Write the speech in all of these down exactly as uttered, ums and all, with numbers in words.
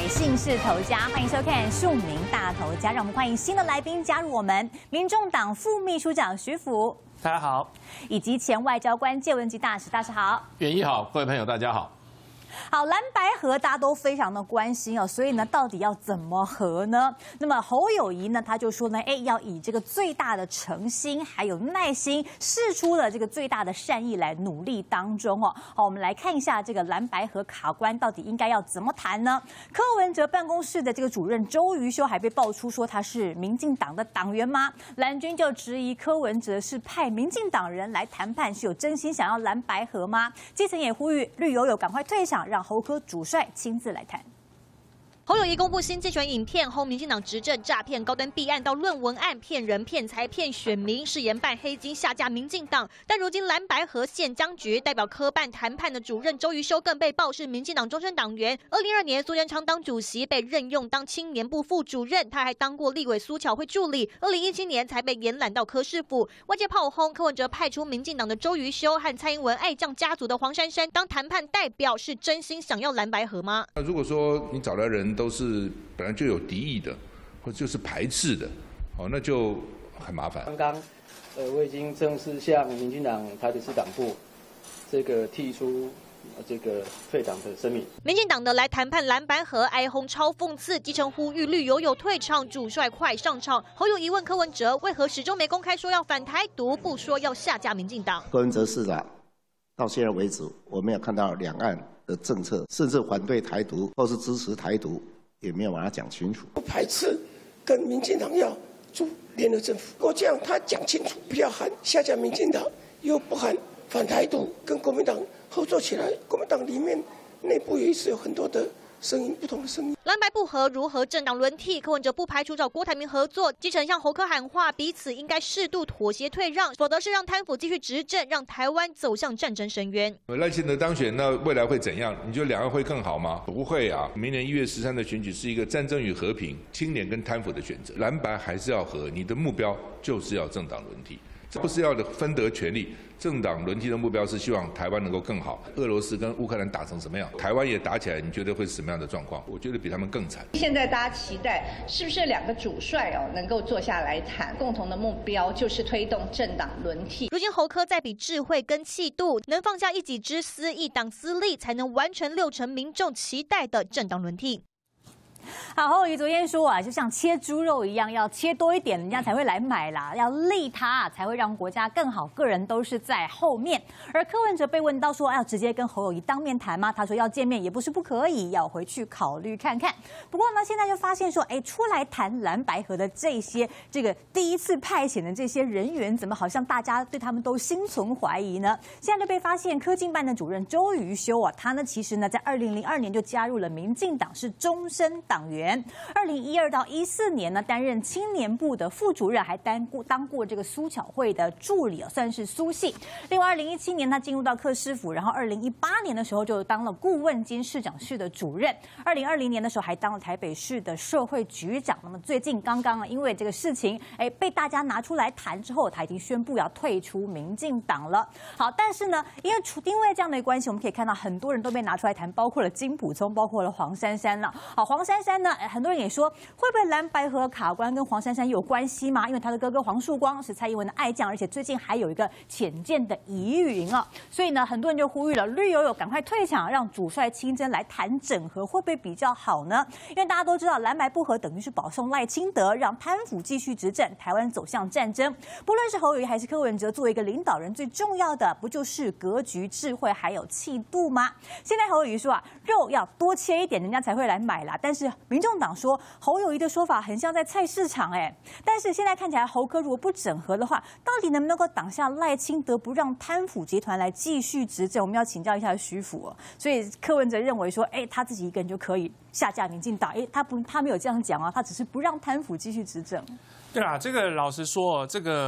百姓是头家，欢迎收看《庶民大头家》，让我们欢迎新的来宾加入我们，民众党副秘书长徐福， 大家好， 以及前外交官介文吉大使，大使好， 远一好，各位朋友大家好。 好，蓝白合大家都非常的关心哦，所以呢，到底要怎么合呢？那么侯友宜呢，他就说呢，哎，要以这个最大的诚心还有耐心，释出了这个最大的善意来努力当中哦。好，我们来看一下这个蓝白合卡关到底应该要怎么谈呢？柯文哲办公室的这个主任周瑜修还被爆出说他是民进党的党员吗？蓝军就质疑柯文哲是派民进党人来谈判，是有真心想要蓝白合吗？基层也呼吁绿油油赶快退场，让侯柯主帅亲自来谈。 侯友宜公布新竞选影片后，民进党执政诈骗高端弊案到论文案，骗人骗财骗选民，誓言办黑金下架民进党。但如今蓝白合现僵局，代表科办谈判的主任周瑜修更被曝是民进党终身党员。二零二二年苏贞昌当主席被任用当青年部副主任，他还当过立委苏巧慧助理。二零一七年才被延揽到柯市府。外界炮轰柯文哲派出民进党的周瑜修和蔡英文爱将家族的黄珊珊当谈判代表，是真心想要蓝白合吗？ 那如果说你找来人都是本来就有敌意的，或就是排斥的，哦，那就很麻烦。 刚刚，呃，我已经正式向民进党台北市党部这个提出这个退党的声明。 民进党的来谈判蓝白合，哀轰超讽刺，基层呼吁绿油油退场，主帅快上场。侯友宜问柯文哲，为何始终没公开说要反台独，不说要下架民进党？ 柯文哲市长到现在为止，我没有看到两岸的政策，甚至反对台独或是支持台独，也没有把它讲清楚。 不排斥跟民进党要组联合政府，如果这样他讲清楚，不要喊下架民进党，又不喊反台独，跟国民党合作起来。国民党里面内部也是有很多的声音，不同的声音。 蓝白不合如何政党轮替？柯文哲不排除找郭台铭合作，基层向侯柯喊话，彼此应该适度妥协退让，否则是让贪腐继续执政，让台湾走向战争深渊。 赖清德当选，那未来会怎样？你觉得两岸会更好吗？不会啊！明年一月十三的选举是一个战争与和平、青年跟贪腐的选择，蓝白还是要合，你的目标就是要政党轮替。这不是要的分得权利，政党轮替的目标是希望台湾能够更好。俄罗斯跟乌克兰打成什么样，台湾也打起来，你觉得会是什么样的状况？我觉得比他们更惨。 现在大家期待是不是两个主帅哦能够坐下来谈，共同的目标就是推动政党轮替。 如今侯柯在比智慧跟气度，能放下一己之私、一党私利，才能完成六成民众期待的政党轮替。 好，侯友宜昨天说啊，就像切猪肉一样，要切多一点，人家才会来买啦，要利他才会让国家更好，个人都是在后面。而柯文哲被问到说要直接跟侯友宜当面谈吗？他说要见面也不是不可以，要回去考虑看看。不过呢，现在就发现说，哎，出来谈蓝白合的这些这个第一次派遣的这些人员，怎么好像大家对他们都心存怀疑呢？现在就被发现科进办的主任周瑜修啊，他呢其实呢在二零零二年就加入了民进党，是终身党员。二零一二到一四年呢，担任青年部的副主任，还当过当过这个苏巧慧的助理，算是苏系。另外，二零一七年他进入到柯师府，然后二零一八年的时候就当了顾问兼市长室的主任。二零二零年的时候还当了台北市的社会局长。那么最近刚刚因为这个事情，哎，被大家拿出来谈之后，他已经宣布要退出民进党了。好，但是呢，因为因为这样的关系，我们可以看到很多人都被拿出来谈，包括了金溥聪，包括了黄珊珊了。好，黄珊珊呢？很多人也说，会不会蓝白合卡关跟黄珊珊有关系吗？因为他的哥哥黄树光是蔡英文的爱将，而且最近还有一个浅见的疑云啊，所以呢，很多人就呼吁了绿油油赶快退场，让主帅亲征来谈整合，会不会比较好呢？因为大家都知道，蓝白不合等于是保送赖清德，让贪腐继续执政，台湾走向战争。不论是侯友宜还是柯文哲，作为一个领导人，最重要的不就是格局、智慧还有气度吗？现在侯友宜说啊，肉要多切一点，人家才会来买啦。但是民众党说侯友宜的说法很像在菜市场哎，但是现在看起来侯柯如果不整合的话，到底能不能够挡下赖清德，不让贪腐集团来继续执政？我们要请教一下徐府哦。所以柯文哲认为说，哎，他自己一个人就可以下架民进党，哎，他不，他没有这样讲啊，他只是不让贪腐继续执政。 对啦，这个老实说，这个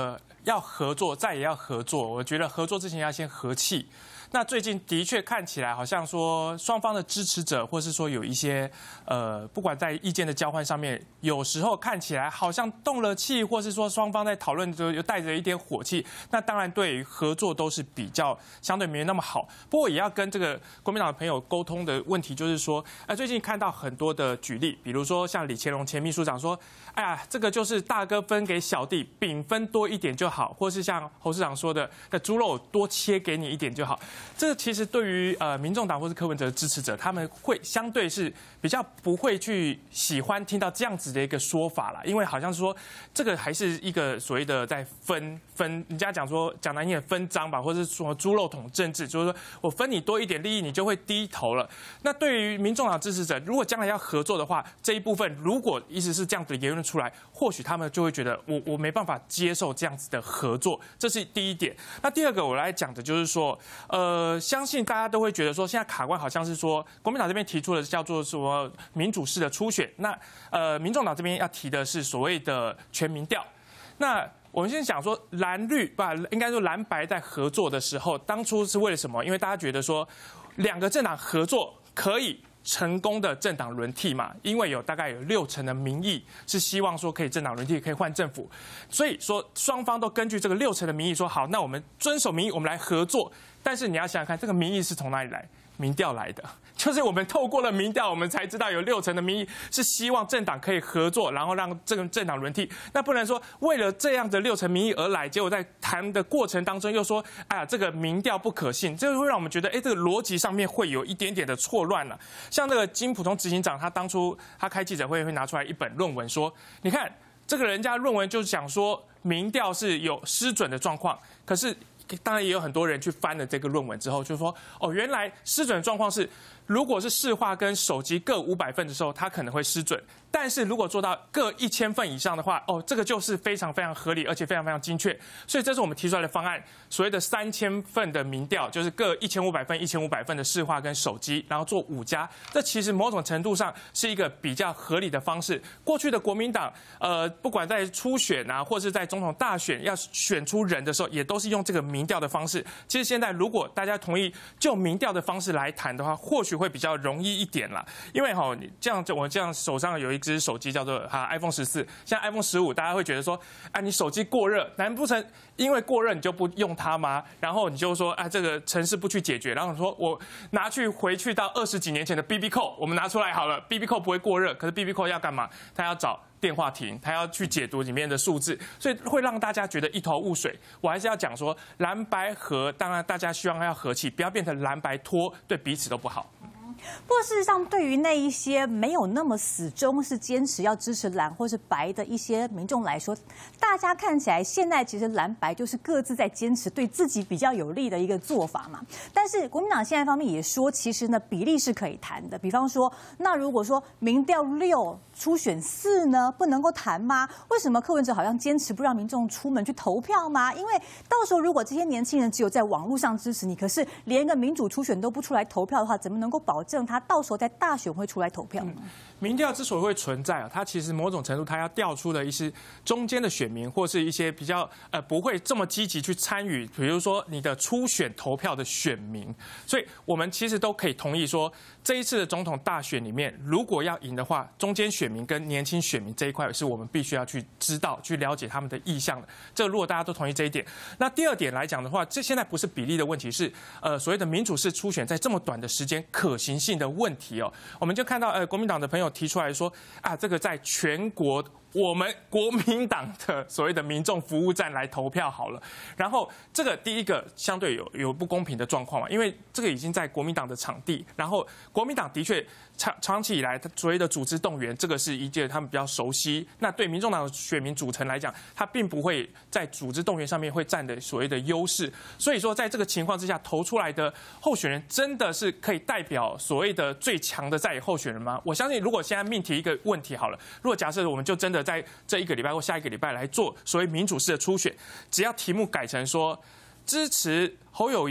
要合作，再也要合作。我觉得合作之前要先和气。那最近的确看起来好像说双方的支持者，或是说有一些呃，不管在意见的交换上面，有时候看起来好像动了气，或是说双方在讨论的时候又带着一点火气。那当然对于合作都是比较相对没那么好。不过也要跟这个国民党的朋友沟通的问题就是说，呃，最近看到很多的举例，比如说像李乾隆前秘书长说，哎呀，这个就是大哥分给小弟，饼分多一点就好，或是像侯市长说的，那猪肉多切给你一点就好。这个其实对于呃民众党或是柯文哲的支持者，他们会相对是比较不会去喜欢听到这样子的一个说法啦，因为好像是说这个还是一个所谓的在分分，人家讲说讲难听点分赃吧，或者是说猪肉桶政治，就是说我分你多一点利益，你就会低头了。那对于民众党支持者，如果将来要合作的话，这一部分如果一直是这样子的言论出来，或许他们就会觉得我我没办法接受这样子的合作，这是第一点。那第二个我来讲的就是说，呃。呃，相信大家都会觉得说，现在卡关好像是说，国民党这边提出的叫做什么民主式的初选，那呃，民众党这边要提的是所谓的全民调。那我们先讲说蓝绿吧，应该说蓝白在合作的时候，当初是为了什么？因为大家觉得说，两个政党合作可以成功的政党轮替嘛，因为有大概有六成的民意是希望说可以政党轮替，可以换政府，所以说双方都根据这个六成的民意说好，那我们遵守民意，我们来合作。但是你要想想看，这个民意是从哪里来？民调来的，就是我们透过了民调，我们才知道有六成的民意是希望政党可以合作，然后让这个政党轮替。那不能说为了这样的六成民意而来，结果在谈的过程当中又说，哎呀，这个民调不可信，这会让我们觉得，哎，这个逻辑上面会有一点点的错乱了。像这个金溥聪执行长，他当初他开记者会会拿出来一本论文说，你看这个人家论文就是讲说民调是有失准的状况，可是。当然也有很多人去翻了这个论文之后，就说哦，原来失准的状况是，如果是市话跟手机各五百份的时候，它可能会失准。但是如果做到各一千份以上的话，哦，这个就是非常非常合理，而且非常非常精确。所以这是我们提出来的方案，所谓的三千份的民调，就是各一千五百份、一千五百份的市话跟手机，然后做五家。这其实某种程度上是一个比较合理的方式。过去的国民党，呃，不管在初选啊，或是在总统大选要选出人的时候，也都是用这个民调的方式。其实现在如果大家同意就民调的方式来谈的话，或许会比较容易一点啦。因为哈，你这样我这样手上有一只手机叫做哈 iPhone 十四，像 iPhone 十五，大家会觉得说，啊，你手机过热，难不成因为过热你就不用它吗？然后你就说，啊，这个程式不去解决，然后你说我拿去回去到二十几年前的 B B Code， 我们拿出来好了 ，B B Code 不会过热，可是 B B Code 要干嘛？它要找电话亭，他要去解读里面的数字，所以会让大家觉得一头雾水。我还是要讲说，蓝白合，当然大家希望要和气，不要变成蓝白拖，对彼此都不好。 不过事实上，对于那一些没有那么死忠是坚持要支持蓝或是白的一些民众来说，大家看起来现在其实蓝白就是各自在坚持对自己比较有利的一个做法嘛。但是国民党现在方面也说，其实呢比例是可以谈的。比方说，那如果说民调六初选四呢，不能够谈吗？为什么柯文哲好像坚持不让民众出门去投票吗？因为到时候如果这些年轻人只有在网络上支持你，可是连一个民主初选都不出来投票的话，怎么能够保证他到时候在大选会出来投票呢？嗯、 民调之所以会存在啊，它其实某种程度它要调出的一些中间的选民，或是一些比较呃不会这么积极去参与，比如说你的初选投票的选民。所以我们其实都可以同意说，这一次的总统大选里面，如果要赢的话，中间选民跟年轻选民这一块是我们必须要去知道、去了解他们的意向的。这个如果大家都同意这一点，那第二点来讲的话，这现在不是比例的问题，是呃所谓的民主式初选在这么短的时间可行性的问题哦。我们就看到呃国民党的朋友提出来说啊，这个在全国我们国民党的所谓的民众服务站来投票好了。然后这个第一个相对有有不公平的状况嘛，因为这个已经在国民党的场地，然后国民党的确长长期以来他所谓的组织动员，这个是一届他们比较熟悉。那对民众党的选民组成来讲，他并不会在组织动员上面会占的所谓的优势。所以说在这个情况之下，投出来的候选人真的是可以代表所谓的最强的在野候选人吗？我相信如果现在命题一个问题好了，如果假设我们就真的在这一个礼拜或下一个礼拜来做所谓民主式的初选，只要题目改成说支持侯友宜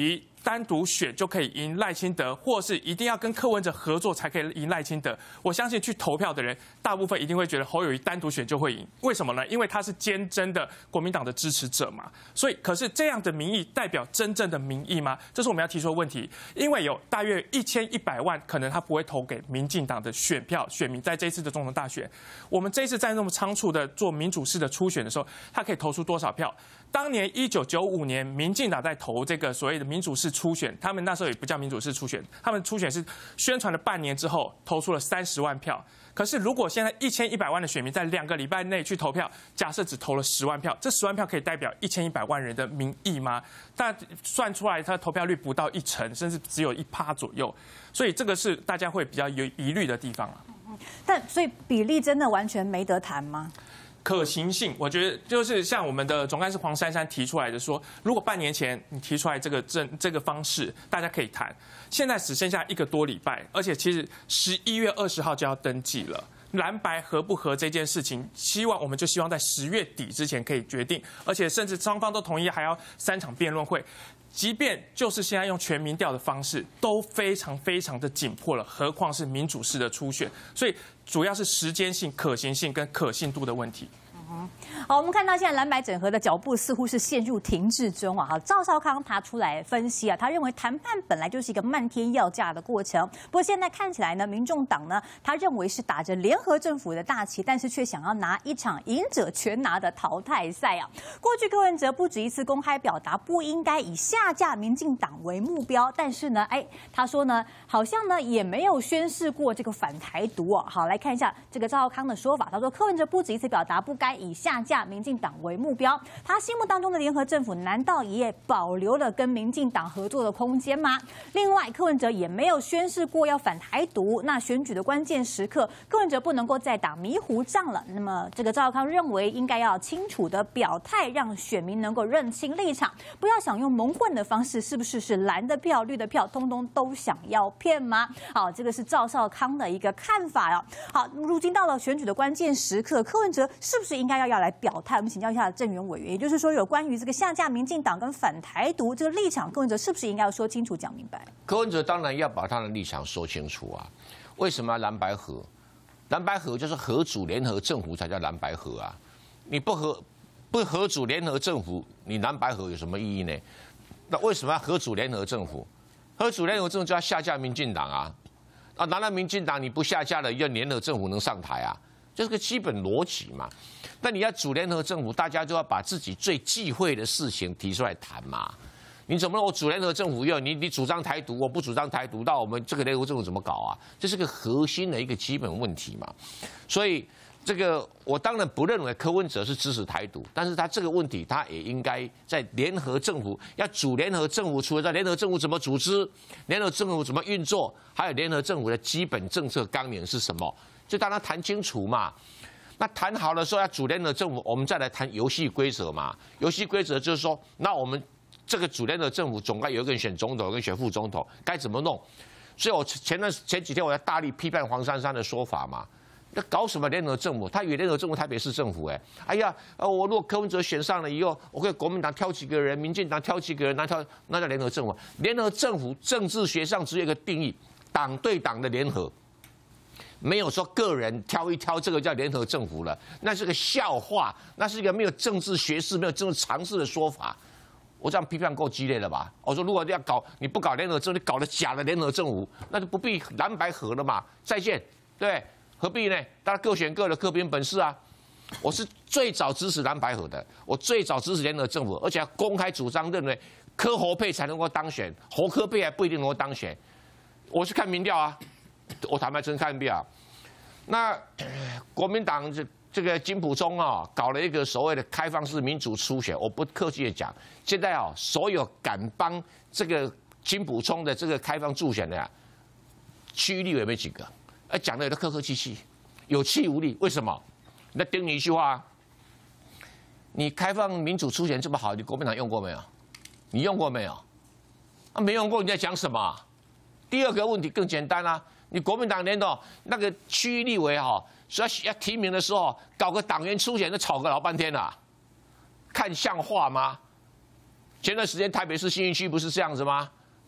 单独选就可以赢赖清德，或是一定要跟柯文哲合作才可以赢赖清德。我相信去投票的人，大部分一定会觉得侯友宜单独选就会赢。为什么呢？因为他是坚贞的国民党的支持者嘛。所以，可是这样的民意代表真正的民意吗？这是我们要提出的问题。因为有大约一千一百万，可能他不会投给民进党的选票选民，在这一次的总统大选，我们这一次在那么仓促的做民主式的初选的时候，他可以投出多少票？当年一九九五年，民进党在投这个所谓的民主式初选，他们那时候也不叫民主式初选，他们初选是宣传了半年之后，投出了三十万票。可是如果现在一千一百万的选民在两个礼拜内去投票，假设只投了十万票，这十万票可以代表一千一百万人的民意吗？但算出来，他投票率不到一成，甚至只有一趴左右，所以这个是大家会比较有疑虑的地方啊。 但所以比例真的完全没得谈吗？ 可行性，我觉得就是像我们的总干事黄珊珊提出来的说，如果半年前你提出来这个政这个方式，大家可以谈。现在只剩下一个多礼拜，而且其实十一月二十号就要登记了。蓝白合不合这件事情，希望我们就希望在十月底之前可以决定，而且甚至双方都同意还要三场辩论会。即便就是现在用全民调的方式，都非常非常的紧迫了，何况是民主式的初选，所以主要是时间性、可行性跟可信度的问题。 好，我们看到现在蓝白整合的脚步似乎是陷入停滞中啊。哈，赵少康他出来分析啊，他认为谈判本来就是一个漫天要价的过程。不过现在看起来呢，民众党呢，他认为是打着联合政府的大旗，但是却想要拿一场赢者全拿的淘汰赛啊。过去柯文哲不止一次公开表达不应该以下架民进党为目标，但是呢，哎，他说呢，好像呢也没有宣示过这个反台独哦。好，来看一下这个赵少康的说法，他说柯文哲不止一次表达不该以下架民进党为目标，他心目当中的联合政府难道也保留了跟民进党合作的空间吗？另外，柯文哲也没有宣示过要反台独，那选举的关键时刻，柯文哲不能够再打迷糊仗了。那么，这个赵少康认为应该要清楚的表态，让选民能够认清立场，不要想用蒙混的方式，是不是是蓝的票、绿的票，通通都想要骗吗？好，这个是赵少康的一个看法哦。好，如今到了选举的关键时刻，柯文哲是不是应该要要来表态？我们请教一下郑源委员，也就是说，有关于这个下架民进党跟反台独这个立场，柯文哲是不是应该要说清楚、讲明白？ 柯文哲当然要把他的立场说清楚啊。为什么要蓝白合？蓝白合就是合组联合政府才叫蓝白合啊。你不合不合组联合政府，你蓝白合有什么意义呢？那为什么要合组联合政府？合组联合政府就要下架民进党啊。啊，难道民进党你不下架了，要联合政府能上台啊？这是个基本逻辑嘛。那你要组联合政府，大家就要把自己最忌讳的事情提出来谈嘛。你怎么我组联合政府要你你主张台独，我不主张台独，那我们这个联合政府怎么搞啊？这是个核心的一个基本问题嘛。所以这个我当然不认为柯文哲是支持台独，但是他这个问题他也应该在联合政府要组联合政府，除了在联合政府怎么组织，联合政府怎么运作，还有联合政府的基本政策纲领是什么，就让他谈清楚嘛。那谈好的时候要组联合政府，我们再来谈游戏规则嘛。游戏规则就是说，那我们这个组联合政府总该有一个人选总统，有一个人选副总统，该怎么弄？所以我前段前几天我在大力批判黄珊珊的说法嘛。那搞什么联合政府？他以为联合政府台北市政府哎、欸，哎呀，呃，我如果柯文哲选上了以后，我可以国民党挑几个人，民进党挑几个人，那挑那叫联合政府。联合政府政治学上只有一个定义，党对党的联合。没有说个人挑一挑，这个叫联合政府了，那是个笑话，那是一个没有政治学识、没有政治常识的说法。我这样批判够激烈了吧？我说如果要搞，你不搞联合政府，你搞了假的联合政府，那就不必蓝白合了嘛。再见，对，何必呢？大家各选各的，各凭本事啊。我是最早支持蓝白合的，我最早支持联合政府，而且要公开主张认为柯侯配才能够当选，侯柯配还不一定能够当选。我是看民调啊。我坦白真看不了。那国民党这这个金溥聪啊，搞了一个所谓的开放式民主初选。我不客气的讲，现在啊，所有敢帮这个金溥聪的这个开放助选的、啊，区域立委没几个，哎，讲的有的客客气气，有气无力。为什么？那盯你一句话，你开放民主初选这么好，你国民党用过没有？你用过没有？啊，没用过，你在讲什么？第二个问题更简单啊，你国民党连的那个区域立委哈，说要提名的时候，搞个党员初选，都吵个老半天了、啊，看像话吗？前段时间台北市信义区不是这样子吗？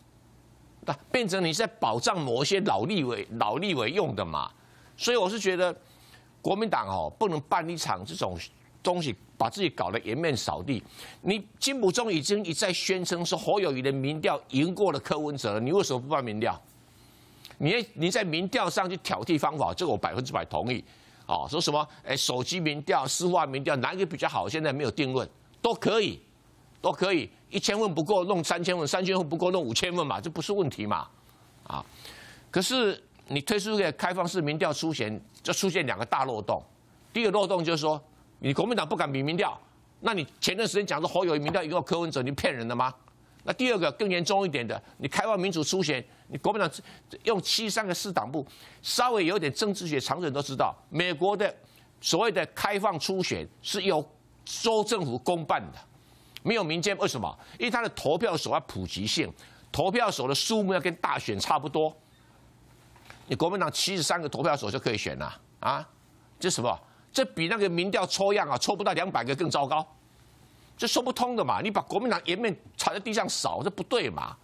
变成你是在保障某一些老立委、老立委用的嘛。所以我是觉得，国民党哦不能办一场这种东西，把自己搞得颜面扫地。你金溥中已经一再宣称说侯友宜的民调赢过了柯文哲了，你为什么不办民调？你你在民调上去挑剔方法，这个我百分之百同意。哦，说什么？哎，手机民调、市话民调哪一个比较好？现在没有定论，都可以，都可以。一千份不够，弄三千份；三千份不够，弄五千份嘛，这不是问题嘛？啊，可是你推出一个开放式民调出现，就出现两个大漏洞。第一个漏洞就是说，你国民党不敢比民调，那你前段时间讲说侯友宜民调赢过柯文哲，你骗人的吗？那第二个更严重一点的，你开放民主初选，你国民党用七三个市党部，稍微有点政治学常识人都知道，美国的所谓的开放初选是由州政府公办的，没有民间。为什么？因为它的投票手要普及性，投票手的数目要跟大选差不多。你国民党七十三个投票手就可以选了啊？这什么？这比那个民调抽样啊，抽不到两百个更糟糕。这说不通的嘛！你把国民党颜面踩在地上扫，这不对嘛？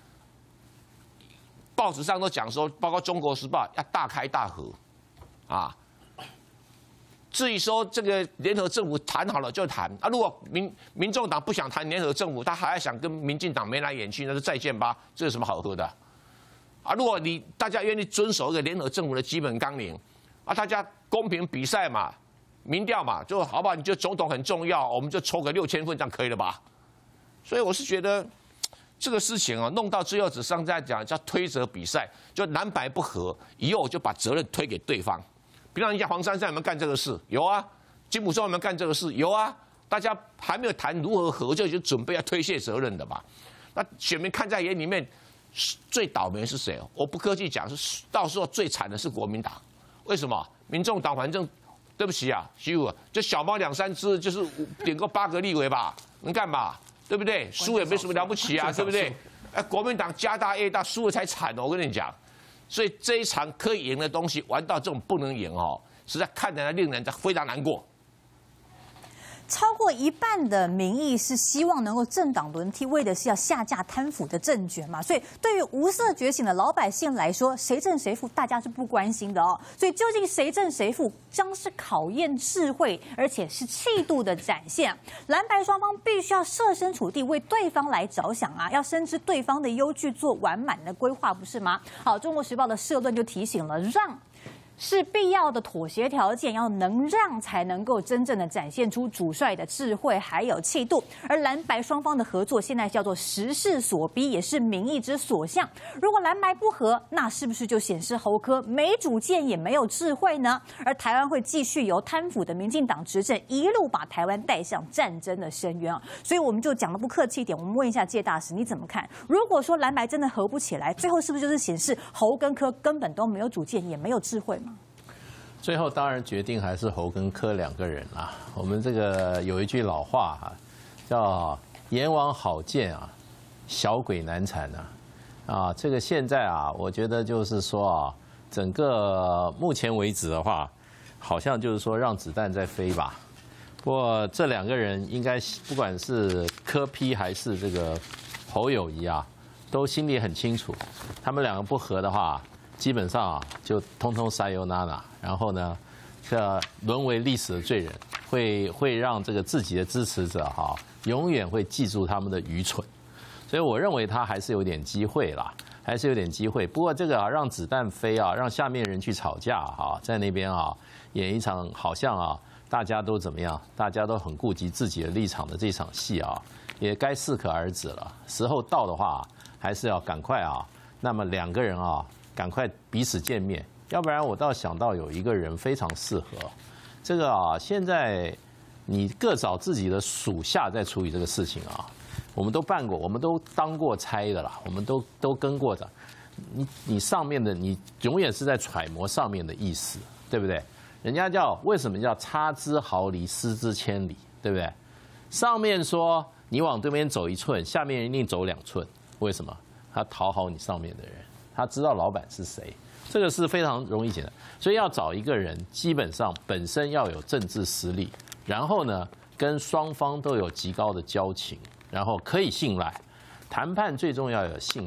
报纸上都讲说，包括《中国时报》要大开大合，啊。至于说这个联合政府谈好了就谈啊，如果民民众党不想谈联合政府，他还想跟民进党眉来眼去，那就再见吧，这有什么好喝的？啊，如果你大家愿意遵守一个联合政府的基本纲领，啊，大家公平比赛嘛。民调嘛，就好吧，你觉得总统很重要，我们就抽个六千份，这样可以了吧？所以我是觉得这个事情啊，弄到最后只上在讲叫推责比赛，就蓝白不合，以后我就把责任推给对方。比方你讲黄珊珊有没有干这个事？有啊。金溥中有没有干这个事？有啊。大家还没有谈如何合，就已经准备要推卸责任的嘛。那选民看在眼里面，最倒霉是谁？我不客气讲，是到时候最惨的是国民党。为什么？民众党反正。对不起啊，徐武，就小猫两三只，就是点个八个立委吧，能干嘛？对不对？输也没什么了不起啊，对不对？哎，国民党家大业大，输了才惨哦，我跟你讲。所以这一场可以赢的东西，玩到这种不能赢哦，实在看起来令人非常难过。 超过一半的民意是希望能够政党轮替，为的是要下架贪腐的政权嘛。所以对于无色觉醒的老百姓来说，谁正谁负，大家是不关心的哦。所以究竟谁正谁负，将是考验智慧，而且是气度的展现。蓝白双方必须要设身处地为对方来着想啊，要深知对方的忧惧，做完满的规划，不是吗？好，《中国时报》的社论就提醒了，让。是必要的妥协条件，要能让才能够真正的展现出主帅的智慧还有气度。而蓝白双方的合作，现在叫做时势所逼，也是民意之所向。如果蓝白不合，那是不是就显示侯柯没主见也没有智慧呢？而台湾会继续由贪腐的民进党执政，一路把台湾带向战争的深渊啊！所以我们就讲的不客气一点，我们问一下介大使，你怎么看？如果说蓝白真的合不起来，最后是不是就是显示侯跟柯根本都没有主见，也没有智慧？ 最后当然决定还是侯跟柯两个人啦。我们这个有一句老话哈、啊，叫“阎王好见啊，小鬼难缠啊”。啊，这个现在啊，我觉得就是说啊，整个目前为止的话，好像就是说让子弹在飞吧。不过这两个人应该不管是柯 P 还是这个侯友宜啊，都心里很清楚，他们两个不合的话。基本上啊，就通通塞尤娜娜，然后呢，这沦为历史的罪人，会会让这个自己的支持者哈、啊，永远会记住他们的愚蠢。所以我认为他还是有点机会啦，还是有点机会。不过这个啊，让子弹飞啊，让下面人去吵架哈、啊，在那边啊演一场好像啊大家都怎么样，大家都很顾及自己的立场的这场戏啊，也该适可而止了。时候到的话，还是要赶快啊，那么两个人啊。赶快彼此见面，要不然我倒想到有一个人非常适合。这个啊，现在你各找自己的属下在处理这个事情啊。我们都办过，我们都当过差的啦，我们都都跟过的。你你上面的你永远是在揣摩上面的意思，对不对？人家叫为什么叫差之毫厘，失之千里，对不对？上面说你往对面走一寸，下面一定走两寸，为什么？他讨好你上面的人。他知道老板是谁，这个是非常容易简单。所以要找一个人，基本上本身要有政治实力，然后呢，跟双方都有极高的交情，然后可以信赖。谈判最重要有信赖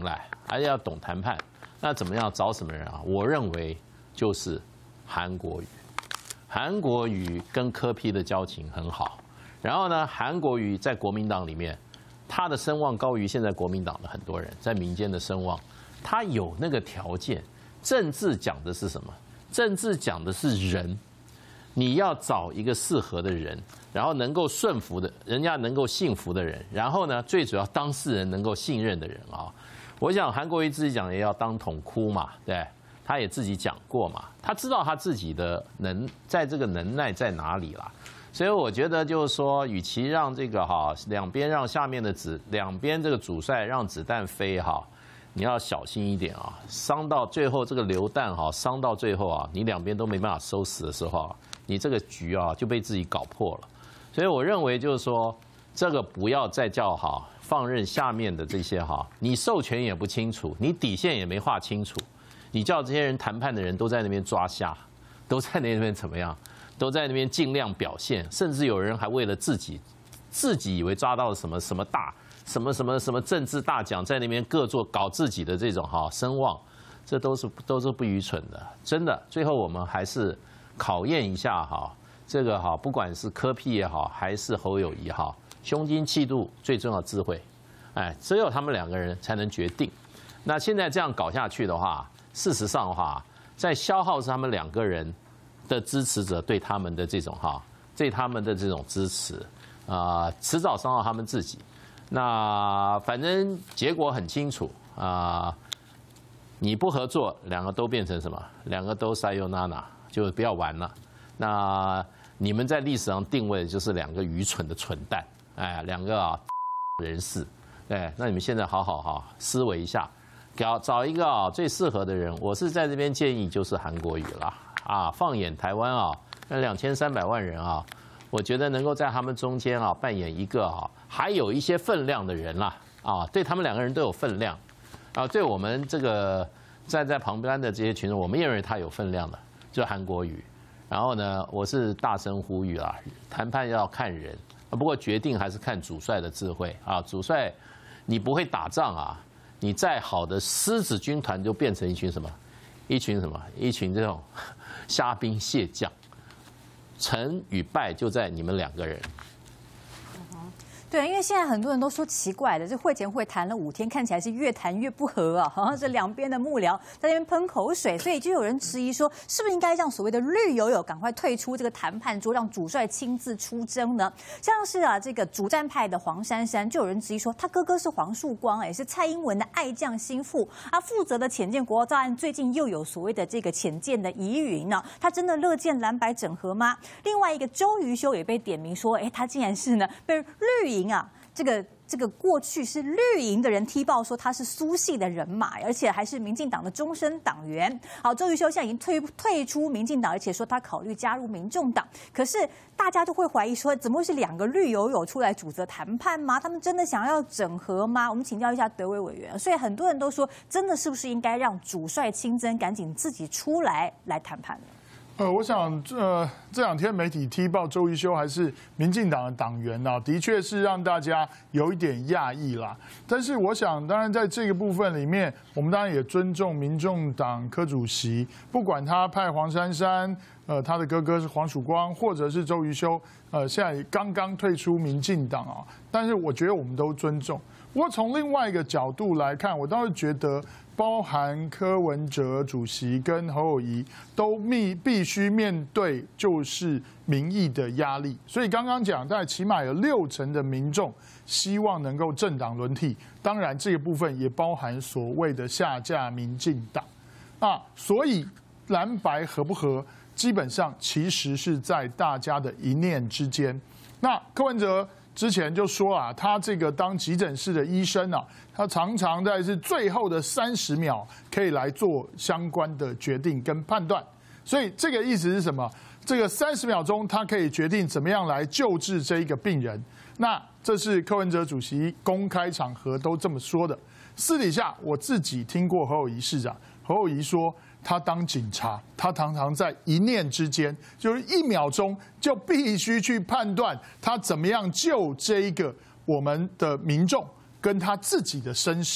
还是要懂谈判。那怎么样找什么人啊？我认为就是韩国瑜。韩国瑜跟柯 P 的交情很好，然后呢，韩国瑜在国民党里面，他的声望高于现在国民党的很多人，在民间的声望，他有那个条件。政治讲的是什么？政治讲的是人，你要找一个适合的人，然后能够顺服的，人家能够信服的人，然后呢，最主要当事人能够信任的人啊。我想韩国瑜自己讲也要当统哭嘛，对。他也自己讲过嘛，他知道他自己的能在这个能耐在哪里啦，所以我觉得就是说，与其让这个哈两边让下面的子两边这个主帅让子弹飞哈，你要小心一点啊，伤到最后这个流弹哈，伤到最后啊，你两边都没办法收拾的时候啊，你这个局啊就被自己搞破了。所以我认为就是说，这个不要再叫哈放任下面的这些哈，你授权也不清楚，你底线也没画清楚。你叫这些人谈判的人都在那边抓瞎，都在那边怎么样？都在那边尽量表现，甚至有人还为了自己，自己以为抓到了什么什么大什么什么什么政治大奖，在那边各做搞自己的这种哈声望，这都是都是不愚蠢的。真的，最后我们还是考验一下哈，这个哈，不管是柯 P 也好，还是侯友宜哈，胸襟气度最重要智慧，哎，只有他们两个人才能决定。那现在这样搞下去的话，事实上的话，在消耗是他们两个人的支持者对他们的这种哈，对他们的这种支持啊、呃，迟早伤到他们自己。那反正结果很清楚啊、呃，你不合作，两个都变成什么？两个都塞尤娜娜，就不要玩了。那你们在历史上定位的就是两个愚蠢的蠢蛋，哎，两个啊人士，哎，那你们现在好好哈思维一下。找找一个啊最适合的人，我是在这边建议就是韩国瑜啦啊，放眼台湾啊，那两千三百万人啊，我觉得能够在他们中间啊扮演一个啊还有一些分量的人啦啊，对他们两个人都有分量啊，对我们这个站在旁边的这些群众，我们也认为他有分量的，就韩国瑜。然后呢，我是大声呼吁啦，谈判要看人，不过决定还是看主帅的智慧啊，主帅你不会打仗啊。你再好的狮子军团就变成一群什么？一群什么？一群这种虾兵蟹将，成与败就在你们两个人。 对，因为现在很多人都说奇怪的，这会前会谈了五天，看起来是越谈越不和啊，好像是两边的幕僚在那边喷口水，所以就有人质疑说，是不是应该让所谓的绿油油赶快退出这个谈判桌，让主帅亲自出征呢？像是啊，这个主战派的黄珊珊，就有人质疑说，他哥哥是黄树光，哎，是蔡英文的爱将心腹啊，负责的潜舰国造案，最近又有所谓的这个潜舰的疑云呢，他真的乐见蓝白整合吗？另外一个周瑜修也被点名说，哎，他竟然是呢被绿营啊，这个这个过去是绿营的人踢爆说他是苏系的人马，而且还是民进党的终身党员。好，周瑜修现在已经退退出民进党，而且说他考虑加入民众党。可是大家都会怀疑说，怎么会是两个绿油油出来主责谈判吗？他们真的想要整合吗？我们请教一下德委委员。所以很多人都说，真的是不是应该让主帅亲征，赶紧自己出来来谈判呢？ 呃，我想，呃，这两天媒体踢爆周瑜修还是民进党的党员啊，的确是让大家有一点讶异啦。但是我想，当然在这个部分里面，我们当然也尊重民众党柯主席，不管他派黄珊珊，呃，他的哥哥是黄曙光，或者是周瑜修，呃，现在刚刚退出民进党啊，但是我觉得我们都尊重。不过从另外一个角度来看，我倒是觉得，包含柯文哲主席跟侯友宜都必必须面对就是民意的压力。所以刚刚讲，大概起码有六成的民众希望能够政党轮替，当然这个部分也包含所谓的下架民进党啊。所以蓝白合不合，基本上其实是在大家的一念之间。那柯文哲之前就说啊，他这个当急诊室的医生啊，他常常在是最后的三十秒可以来做相关的决定跟判断。所以这个意思是什么？这个三十秒钟他可以决定怎么样来救治这一个病人。那这是柯文哲主席公开场合都这么说的。私底下我自己听过侯友宜市长，侯友宜说，他当警察，他常常在一念之间，就是一秒钟就必须去判断他怎么样救这一个我们的民众跟他自己的生死。因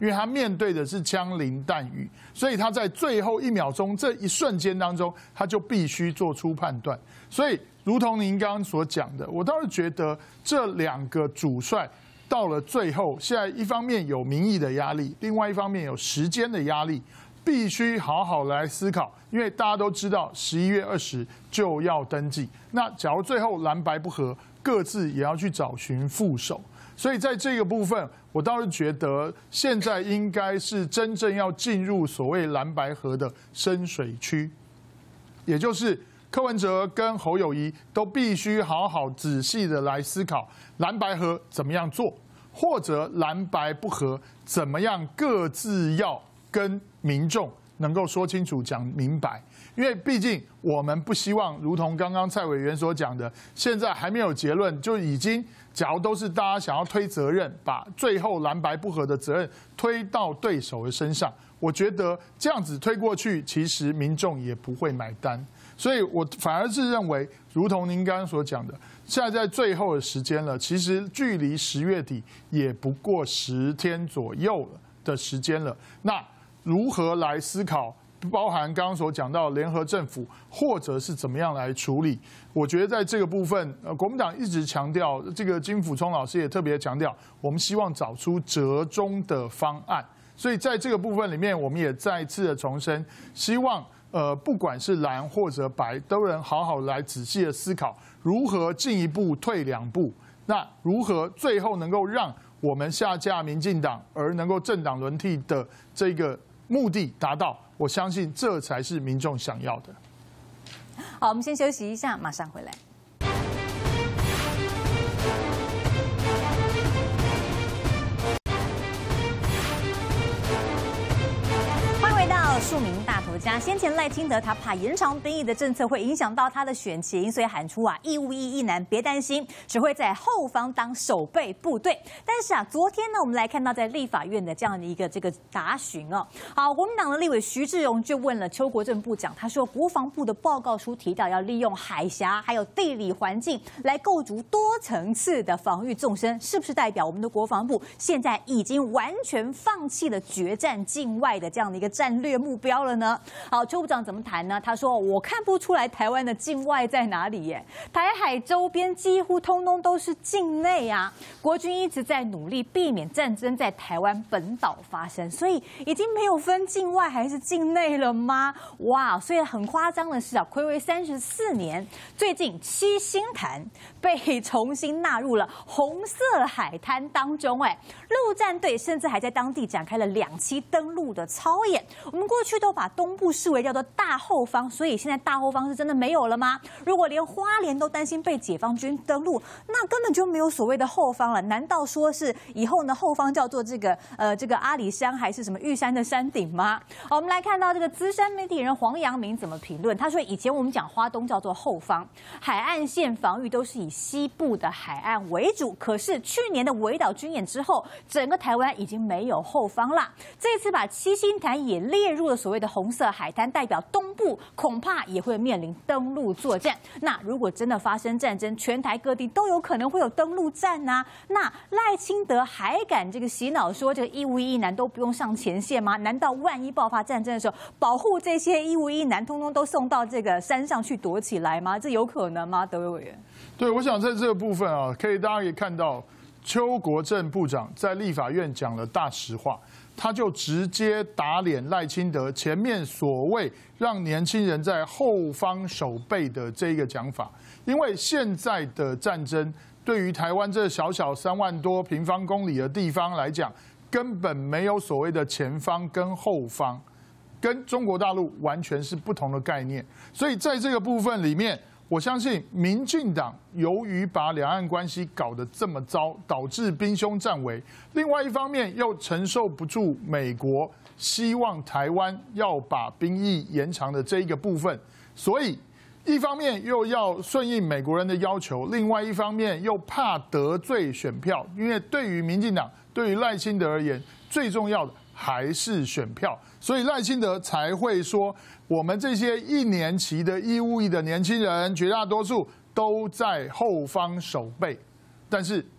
因为他面对的是枪林弹雨，所以他在最后一秒钟这一瞬间当中，他就必须做出判断。所以，如同您刚刚所讲的，我倒是觉得这两个主帅到了最后，现在一方面有民意的压力，另外一方面有时间的压力，必须好好来思考。因为大家都知道，十一月二十就要登记。那假如最后蓝白不合，各自也要去找寻副手。所以在这个部分，我倒是觉得现在应该是真正要进入所谓蓝白合的深水区，也就是柯文哲跟侯友宜都必须好好仔细的来思考蓝白合怎么样做，或者蓝白不合怎么样各自要跟民众能够说清楚、讲明白。因为毕竟我们不希望，如同刚刚蔡委员所讲的，现在还没有结论，就已经假如都是大家想要推责任，把最后蓝白不合的责任推到对手的身上，我觉得这样子推过去，其实民众也不会买单。所以我反而是认为，如同您刚刚所讲的，现在在最后的时间了，其实距离十月底也不过十天左右了的时间了。那如何来思考？包含刚刚所讲到联合政府，或者是怎么样来处理？我觉得在这个部分，呃，国民党一直强调，这个金溥聪老师也特别强调，我们希望找出折中的方案。所以在这个部分里面，我们也再次的重申，希望呃，不管是蓝或者白，都能好好来仔细的思考，如何进一步退两步，那如何最后能够让我们下架民进党，而能够政党轮替的这个目的达到。我相信这才是民众想要的。 好，我们先休息一下，马上回来。庶民大头家，先前赖清德他怕延长兵役的政策会影响到他的选情，所以喊出啊义务役役男别担心，只会在后方当守备部队。但是啊，昨天呢，我们来看到在立法院的这样的一个这个答询哦，好，国民党的立委徐志荣就问了邱国正部长，他说国防部的报告书提到要利用海峡还有地理环境来构筑多层次的防御纵深，是不是代表我们的国防部现在已经完全放弃了决战境外的这样的一个战略目标了呢？好，邱部长怎么谈呢？他说：“我看不出来台湾的境外在哪里耶，台海周边几乎通通都是境内啊。国军一直在努力避免战争在台湾本岛发生，所以已经没有分境外还是境内了吗？哇！所以很夸张的是啊，睽违三十四年，最近七星潭被重新纳入了红色海滩当中，哎，陆战队甚至还在当地展开了两栖登陆的操演。我们过去都把东部视为叫做大后方，所以现在大后方是真的没有了吗？如果连花莲都担心被解放军登陆，那根本就没有所谓的后方了。难道说是以后呢后方叫做这个呃这个阿里山还是什么玉山的山顶吗？好，我们来看到这个资深媒体人黄阳明怎么评论。他说，以前我们讲花东叫做后方，海岸线防御都是以西部的海岸为主。可是去年的围岛军演之后，整个台湾已经没有后方啦。这次把七星潭也列入了所谓的红色海滩，代表东部恐怕也会面临登陆作战。那如果真的发生战争，全台各地都有可能会有登陆战啊。那赖清德还敢这个洗脑说这个义务役男都不用上前线吗？难道万一爆发战争的时候，保护这些义务役男通通都送到这个山上去躲起来吗？这有可能吗？德威委员？ 对，我想在这个部分啊，可以大家可以看到，邱国正部长在立法院讲了大实话。他就直接打脸赖清德前面所谓让年轻人在后方守备的这个讲法，因为现在的战争对于台湾这小小三万多平方公里的地方来讲，根本没有所谓的前方跟后方，跟中国大陆完全是不同的概念。所以在这个部分里面，我相信民进党由于把两岸关系搞得这么糟，导致兵凶战危，另外一方面又承受不住美国希望台湾要把兵役延长的这一个部分，所以一方面又要顺应美国人的要求，另外一方面又怕得罪选票，因为对于民进党、对于赖清德而言，最重要的还是选票，所以赖清德才会说，我们这些一年期的义务役的年轻人，绝大多数都在后方守备。但是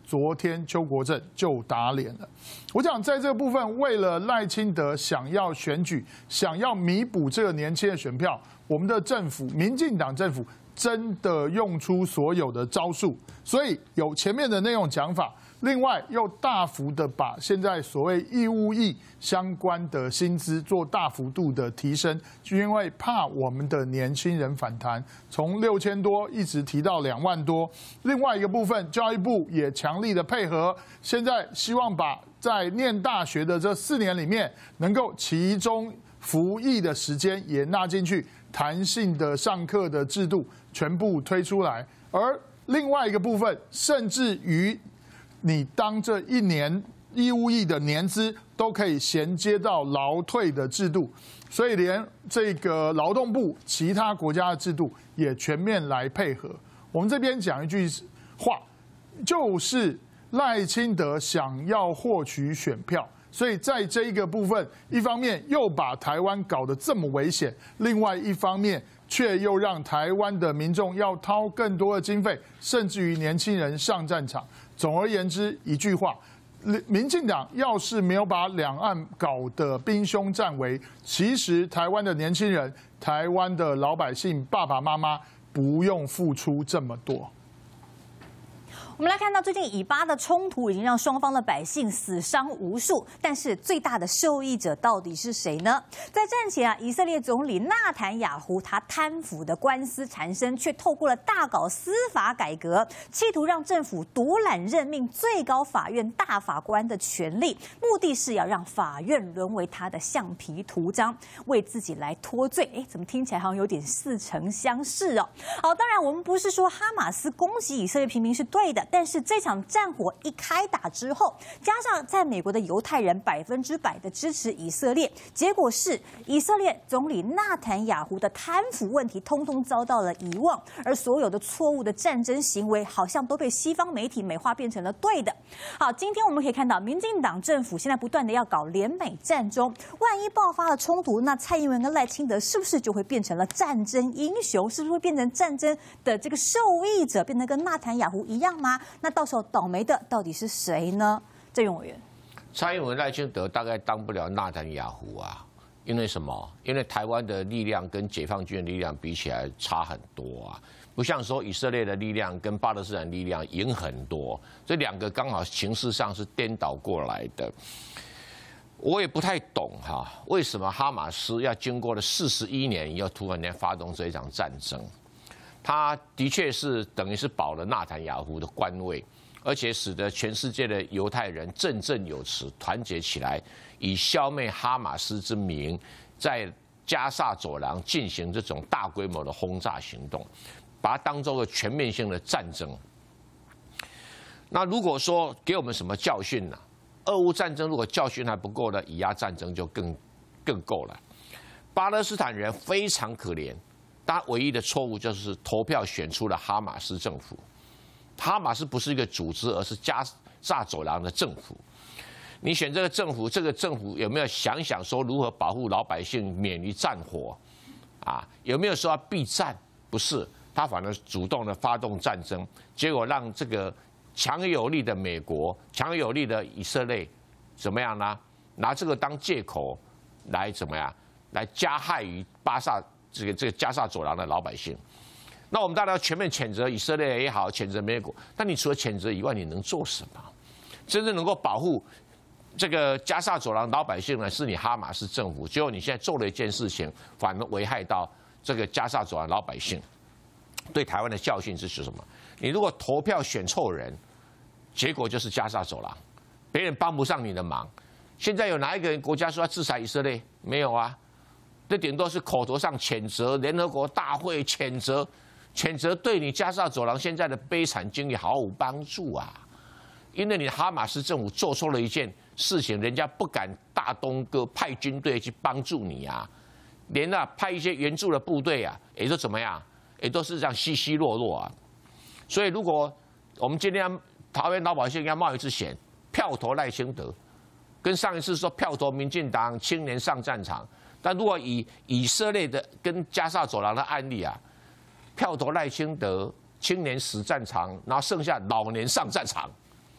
昨天邱国正就打脸了。我想在这个部分，为了赖清德想要选举，想要弥补这个年轻的选票，我们的政府，民进党政府真的用出所有的招数，所以有前面的那种讲法。另外，又大幅的把现在所谓义务役相关的薪资做大幅度的提升，就因为怕我们的年轻人反弹，从六千多一直提到两万多。另外一个部分，教育部也强力的配合，现在希望把在念大学的这四年里面，能够其中服役的时间也纳进去，弹性的上课的制度全部推出来。而另外一个部分，甚至于你当这一年义务役的年资都可以衔接到劳退的制度，所以连这个劳动部其他国家的制度也全面来配合。我们这边讲一句话，就是赖清德想要获取选票，所以在这一个部分，一方面又把台湾搞得这么危险，另外一方面却又让台湾的民众要掏更多的经费，甚至于年轻人上战场。总而言之，一句话，民进党要是没有把两岸搞得兵凶战危，其实台湾的年轻人、台湾的老百姓、爸爸妈妈不用付出这么多。 我们来看到最近以巴的冲突已经让双方的百姓死伤无数，但是最大的受益者到底是谁呢？在战前啊，以色列总理纳坦雅胡他贪腐的官司缠身，却透过了大搞司法改革，企图让政府独揽任命最高法院大法官的权利，目的是要让法院沦为他的橡皮图章，为自己来脱罪。哎，怎么听起来好像有点似曾相识哦？好，当然我们不是说哈马斯攻击以色列平民是对的。但是这场战火一开打之后，加上在美国的犹太人百分之百的支持以色列，结果是以色列总理纳坦雅胡的贪腐问题通通遭到了遗忘，而所有的错误的战争行为好像都被西方媒体美化变成了对的。好，今天我们可以看到，民进党政府现在不断的要搞联美战中，万一爆发了冲突，那蔡英文跟赖清德是不是就会变成了战争英雄？是不是会变成战争的这个受益者，变得跟纳坦雅胡一样吗？那到时候倒霉的到底是谁呢？郑永委员， 蔡英文、赖清德大概当不了纳坦雅胡啊，因为什么？因为台湾的力量跟解放军的力量比起来差很多啊，不像说以色列的力量跟巴勒斯坦力量赢很多，这两个刚好形势上是颠倒过来的。我也不太懂哈，为什么哈马斯要经过了四十一年以后，突然间发动这一场战争？他的确是等于是保了纳坦雅胡的官位，而且使得全世界的犹太人振振有词，团结起来，以消灭哈马斯之名，在加萨走廊进行这种大规模的轰炸行动，把它当作个全面性的战争。那如果说给我们什么教训呢？俄乌战争如果教训还不够呢，以巴战争就更更够了。巴勒斯坦人非常可怜。他唯一的错误就是投票选出了哈马斯政府。哈马斯不是一个组织，而是加萨走廊的政府。你选这个政府，这个政府有没有想想说如何保护老百姓免于战火？啊，有没有说要避战？不是，他反而主动的发动战争，结果让这个强有力的美国、强有力的以色列怎么样呢？拿这个当借口来怎么样？来加害于巴萨。这个这个加萨走廊的老百姓，那我们当然要全面谴责以色列也好，谴责美国。但你除了谴责以外，你能做什么？真正能够保护这个加萨走廊老百姓呢？是你哈马斯政府。结果你现在做了一件事情，反而危害到这个加萨走廊老百姓。对台湾的教训是什么？你如果投票选错人，结果就是加萨走廊，别人帮不上你的忙。现在有哪一个国家说要制裁以色列？没有啊。这顶多是口头上谴责，联合国大会谴责，谴责对你加萨走廊现在的悲惨经历毫无帮助啊！因为你哈马斯政府做错了一件事情，人家不敢大东哥派军队去帮助你啊，连啊派一些援助的部队啊，也都怎么样，也都是这样稀稀落落啊。所以如果我们今天桃园老百姓要冒一次险，票投赖清德，跟上一次说票投民进党青年上战场。但如果以以色列的跟加萨走廊的案例啊，票投赖清德，青年死战场，然后剩下老年上战场，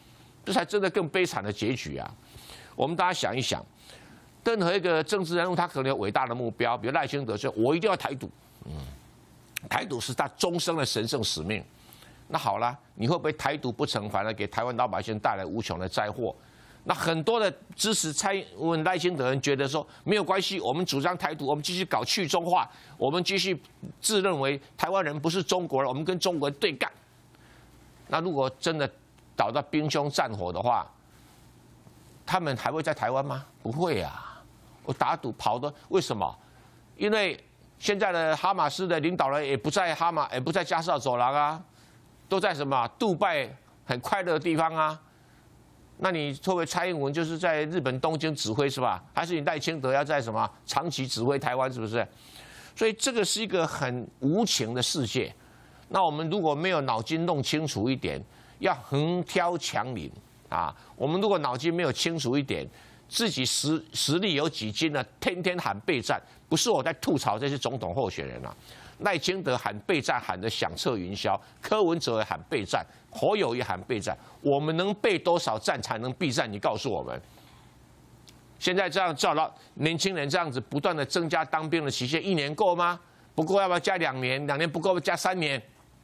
这才真的更悲惨的结局啊！我们大家想一想，任何一个政治人物，他可能有伟大的目标，比如赖清德说，我一定要台独，嗯，台独是他终生的神圣使命。那好了，你会不会台独不成，反而给台湾老百姓带来无穷的灾祸？那很多的支持蔡英文赖清德的人觉得说，没有关系，我们主张台独，我们继续搞去中化，我们继续自认为台湾人不是中国人，我们跟中国人对干。那如果真的导到兵凶战火的话，他们还会在台湾吗？不会啊！我打赌跑的，为什么？因为现在的哈马斯的领导人也不在哈马，也不在加沙走廊啊，都在什么杜拜很快乐的地方啊。那你作为蔡英文就是在日本东京指挥是吧？还是你赖清德要在什么长期指挥台湾是不是？所以这个是一个很无情的世界。那我们如果没有脑筋弄清楚一点，要横挑强凌啊！我们如果脑筋没有清楚一点，自己实实力有几斤呢？天天喊备战，不是我在吐槽这些总统候选人啊。赖清德喊备战喊得响彻云霄，柯文哲也喊备战，侯友也喊备战。我们能备多少战才能避战？你告诉我们。现在这样叫了年轻人这样子不断的增加当兵的期限，一年够吗？不够要不要加两年？两年不够要加三年？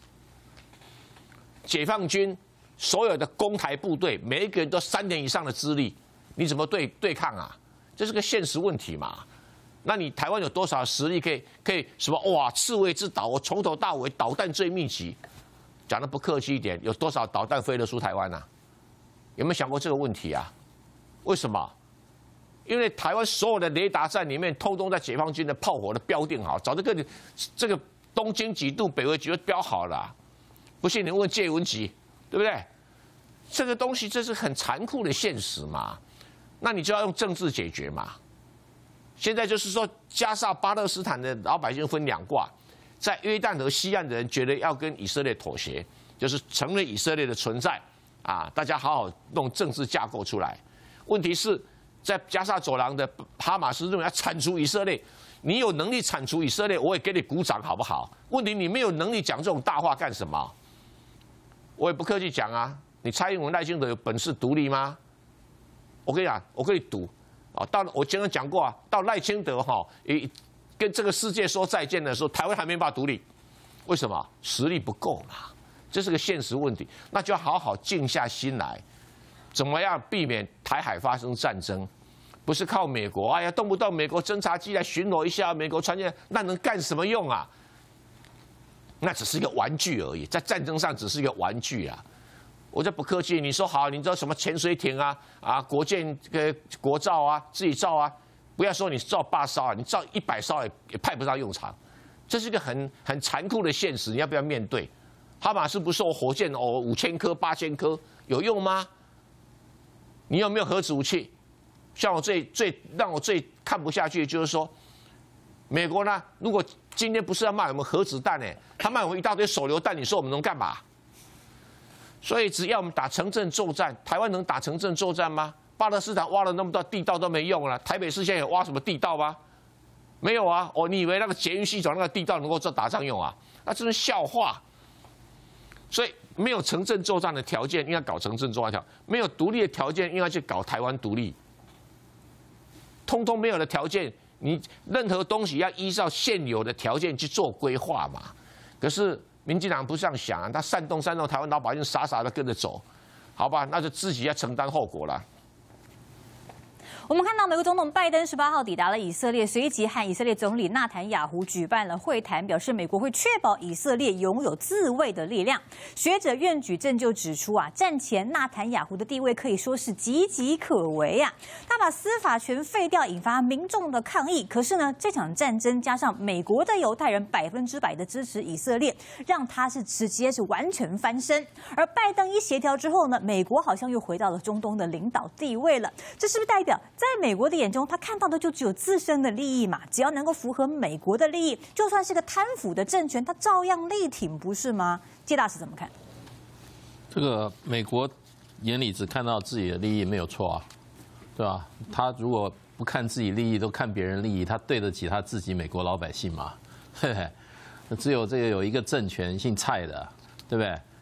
解放军所有的攻台部队，每一个人都三年以上的资历，你怎么对对抗啊？这是个现实问题嘛。那你台湾有多少实力可以可以什么哇？刺猬之岛，我从头到尾导弹最密集。讲的不客气一点，有多少导弹飞得出台湾啊？有没有想过这个问题啊？为什么？因为台湾所有的雷达站里面，通通在解放军的炮火都标定好，早就跟你这个东经几度、北纬几度标好了、啊。不信你问谢文吉，对不对？这个东西这是很残酷的现实嘛。那你就要用政治解决嘛。现在就是说，加沙巴勒斯坦的老百姓分两挂，在约旦河西岸的人觉得要跟以色列妥协，就是承认以色列的存在啊，大家好好弄政治架构出来。问题是在加沙走廊的哈马斯认为要铲除以色列，你有能力铲除以色列，我也给你鼓掌好不好？问题你没有能力讲这种大话干什么？我也不客气讲啊，你蔡英文赖清德有本事独立吗？我跟你讲，我跟你赌。啊，到我经常讲过啊，到赖清德哈，也跟这个世界说再见的时候，台湾还没办法独立，为什么？实力不够嘛，这是个现实问题。那就要好好静下心来，怎么样避免台海发生战争？不是靠美国，哎呀，动不动美国侦察机来巡逻一下，美国船舰，那能干什么用啊？那只是一个玩具而已，在战争上只是一个玩具啊。我就不客气，你说好，你知道什么潜水艇啊啊，国舰呃国造啊，自己造啊，不要说你造八艘啊，你造一百艘也也派不上用场，这是一个很很残酷的现实，你要不要面对？哈马斯不是说火箭哦五千颗八千颗有用吗？你有没有核子武器？像我最最让我最看不下去的就是说，美国呢，如果今天不是要卖我们核子弹呢，他卖我们一大堆手榴弹，你说我们能干嘛？所以只要我们打城镇作战，台湾能打城镇作战吗？巴勒斯坦挖了那么多地道都没用了，台北市现在有挖什么地道吗？没有啊！哦，你以为那个捷运系统那个地道能够做打仗用啊？那真是笑话。所以没有城镇作战的条件，应该搞城镇作战条；没有独立的条件，应该去搞台湾独立。通通没有的条件，你任何东西要依照现有的条件去做规划嘛。可是民进党不是这样想啊，他煽动煽动台湾老百姓傻傻的跟着走，好吧，那就自己要承担后果了。 我们看到美国总统拜登十八号抵达了以色列，随即和以色列总理纳坦雅胡举办了会谈，表示美国会确保以色列拥有自卫的力量。学者苑举正就指出啊，战前纳坦雅胡的地位可以说是岌岌可危啊，他把司法权废掉，引发民众的抗议。可是呢，这场战争加上美国的犹太人百分之百的支持以色列，让他是直接是完全翻身。而拜登一协调之后呢，美国好像又回到了中东的领导地位了。这是不是代表在美国的眼中，他看到的就只有自身的利益嘛？只要能够符合美国的利益，就算是个贪腐的政权，他照样力挺，不是吗？谢大使怎么看？ 这个美国眼里只看到自己的利益没有错啊，对吧？他如果不看自己利益，都看别人利益，他对得起他自己美国老百姓吗？嘿嘿，只有这个有一个政权姓蔡的，对不对？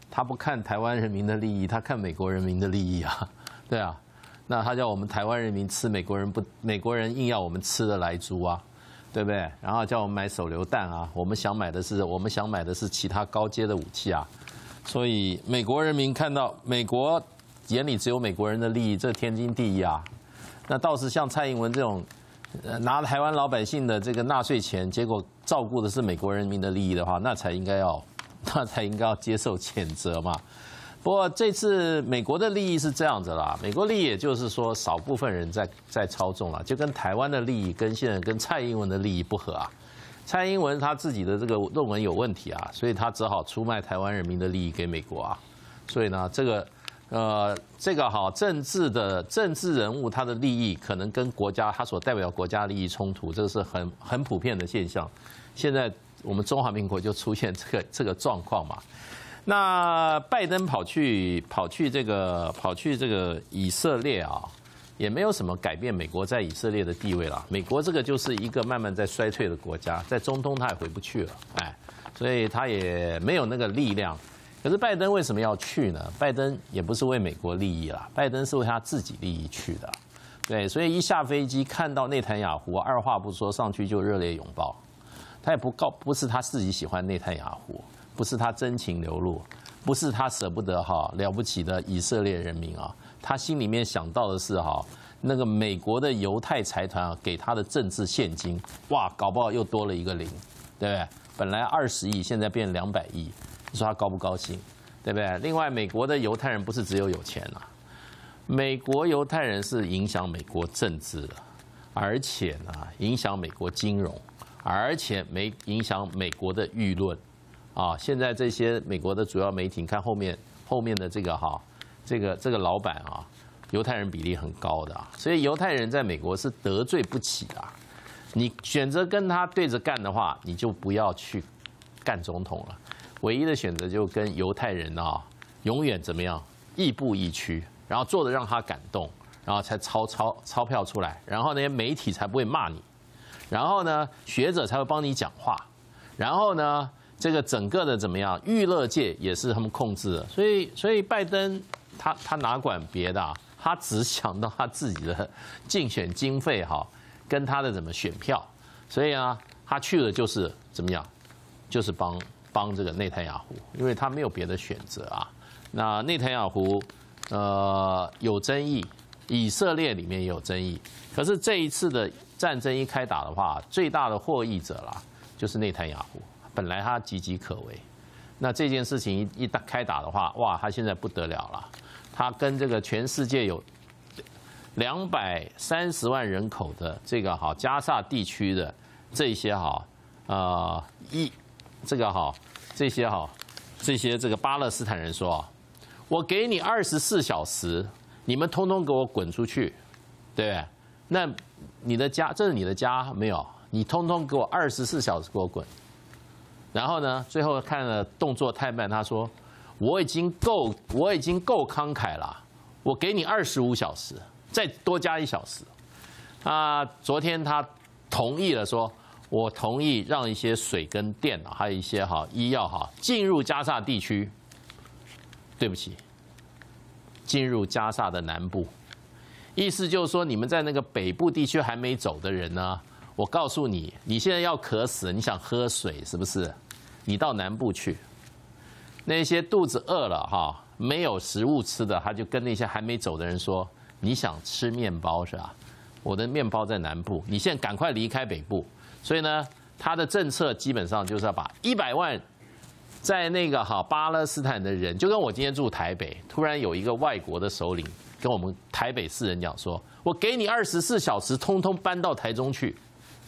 他不看台湾人民的利益，他看美国人民的利益啊，对啊，那他叫我们台湾人民吃美国人不，美国人硬要我们吃的来猪啊，对不对？然后叫我们买手榴弹啊，我们想买的是我们想买的是其他高阶的武器啊，所以美国人民看到美国眼里只有美国人的利益，这天经地义啊。那倒是像蔡英文这种拿台湾老百姓的这个纳税钱，结果照顾的是美国人民的利益的话，那才应该要，那才应该要接受谴责嘛。不过这次美国的利益是这样子啦，美国利益也就是说少部分人在在操纵了，就跟台湾的利益跟现在跟蔡英文的利益不合啊。蔡英文他自己的这个论文有问题啊，所以他只好出卖台湾人民的利益给美国啊。所以呢，这个。呃，这个好政治的政治人物，他的利益可能跟国家他所代表国家利益冲突，这个是很很普遍的现象。现在我们中华民国就出现这个这个状况嘛。那拜登跑去跑去这个跑去这个以色列啊，也没有什么改变美国在以色列的地位了。美国这个就是一个慢慢在衰退的国家，在中东他也回不去了，哎，所以他也没有那个力量。可是拜登为什么要去呢？拜登也不是为美国利益啦，拜登是为他自己利益去的，对，所以一下飞机看到内塔尼亚胡，二话不说上去就热烈拥抱。他也不告，不是他自己喜欢内塔尼亚胡，不是他真情流露，不是他舍不得哈了不起的以色列人民啊，他心里面想到的是哈那个美国的犹太财团啊给他的政治现金，哇，搞不好又多了一个零，对不对？本来二十亿，现在变两百亿。你说他高不高兴，对不对？另外，美国的犹太人不是只有有钱啊，美国犹太人是影响美国政治的，而且呢，影响美国金融，而且没影响美国的舆论啊。现在这些美国的主要媒体，你看后面后面的这个哈，这个这个老板啊，犹太人比例很高的，所以犹太人在美国是得罪不起的。你选择跟他对着干的话，你就不要去干总统了。唯一的选择就跟犹太人啊，永远怎么样亦步亦趋，然后做的让他感动，然后才钞钞钞票出来，然后那些媒体才不会骂你，然后呢学者才会帮你讲话，然后呢这个整个的怎么样娱乐界也是他们控制的，所以所以拜登他他哪管别的啊，他只想到他自己的竞选经费哈，跟他的怎么选票，所以啊他去了就是怎么样，就是帮。帮这个内塔尼亚胡，因为他没有别的选择啊。那内塔尼亚胡，呃，有争议，以色列里面也有争议。可是这一次的战争一开打的话，最大的获益者啦，就是内塔尼亚胡。本来他岌岌可危，那这件事情一一打开打的话，哇，他现在不得了了。他跟这个全世界有两百三十万人口的这个哈加萨地区的这些哈呃一。这个哈，这些哈，这些这个巴勒斯坦人说，我给你二十四小时，你们通通给我滚出去，对不对？那你的家，这是你的家没有？你通通给我二十四小时给我滚。然后呢，最后看了动作太慢，他说我已经够，我已经够慷慨了，我给你二十五小时，再多加一小时。啊，昨天他同意了说。我同意让一些水跟电啊，还有一些哈医药哈进入加萨地区。对不起，进入加萨的南部，意思就是说，你们在那个北部地区还没走的人呢，我告诉你，你现在要渴死，你想喝水是不是？你到南部去，那些肚子饿了哈，没有食物吃的，他就跟那些还没走的人说，你想吃面包是吧？我的面包在南部，你现在赶快离开北部。所以呢，他的政策基本上就是要把一百万在那个哈巴勒斯坦的人，就跟我今天住台北，突然有一个外国的首领跟我们台北市人讲说，我给你二十四小时，通通搬到台中去，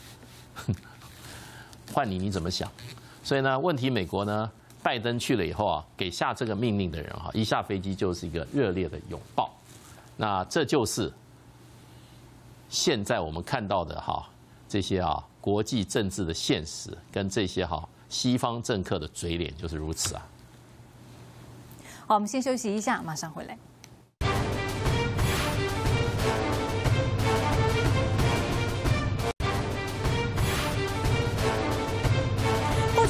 换你你怎么想？所以呢，问题美国呢，拜登去了以后啊，给下这个命令的人哈，一下飞机就是一个热烈的拥抱。那这就是现在我们看到的哈这些啊国际政治的现实，跟这些哈西方政客的嘴脸就是如此啊。 好，我们先休息一下，马上回来。过去柯文哲